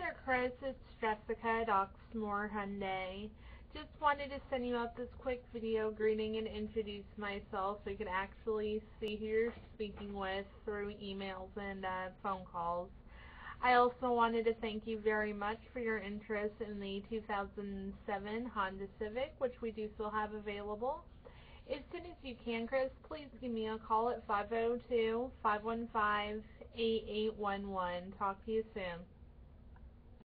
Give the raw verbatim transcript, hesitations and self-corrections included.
there, Chris. It's Jessica at Oxmoor Hyundai. Just wanted to send you out this quick video greeting and introduce myself so you can actually see who you're speaking with through emails and uh, phone calls. I also wanted to thank you very much for your interest in the two thousand seven Honda Civic, which we do still have available. As soon as you can, Chris, please give me a call at five oh two, five one five, eight eight one one. Talk to you soon.